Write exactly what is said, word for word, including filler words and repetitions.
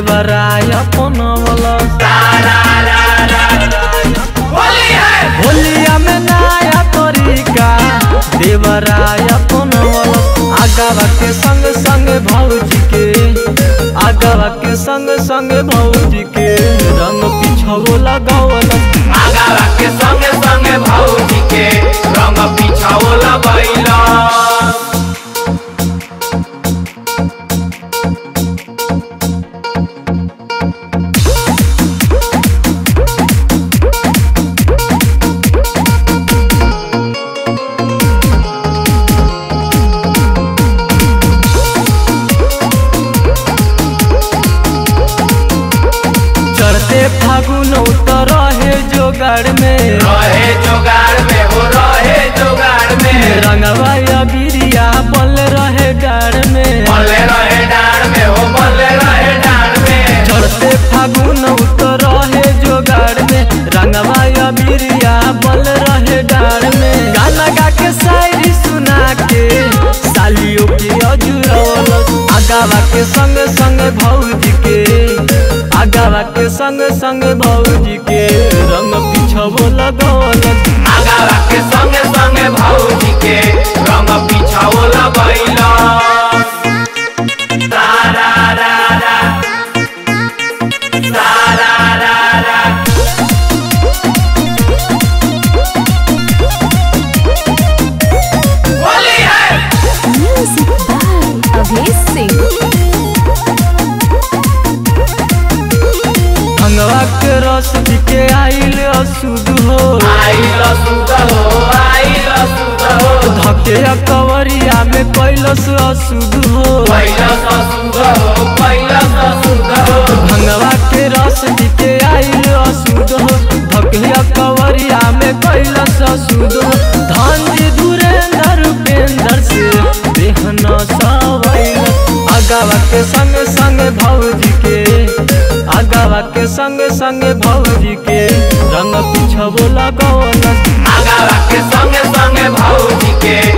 देवराय अपनवला होलिया में नया तरीका देवराय अपनवला आगवा के संग संग भौजी के आगवा के संग संग भौजी के रंग पिछवो लगावला आगवा के संग संग भौजी के रंग पिछवो लगैला फागुन उतर रहे जोगाड़ में रहे जोगाड़ में हो रहे जोगाड़ में रंगवा बिरिया बल रहे डाड़ में बल रहे डाड़ में हो बल रहे डाड़ में चढ़ते फागुन उतर रहे जोगाड़ में रंगवा बिरिया बल रहे डाड़ में गाना गा के शायरी सुना के सालियों के अजुरवल आगवा के संग संग भौजी के आगवा के संग संग भौजी के रंग पिछवो लगवल आगवा के संग संग भौजी के रंग पिछवो लगैला तारा रा रा तारा रा रा होली है म्यूजिक बाय अभेश सिंह भंगवा के रस के आइल अशुद्ध हो आइल अशुद्ध हो आइल अशुद्ध हो धके कवरिया में कैलस अशुद्ध हो कैलस अशुद्ध हो कैलस अशुद्ध हो भंगवा के रस के आइल अशुद्ध हो धके कवरिया में कैलस अशुद्ध हो धनजी धुरेंद्र उपेंद्र से देहना सवैल आगवा के संग संग भौजी के आगवा के संग संग भौजी के रंग पिछवो लगवल आगवा के संग संग भौजी के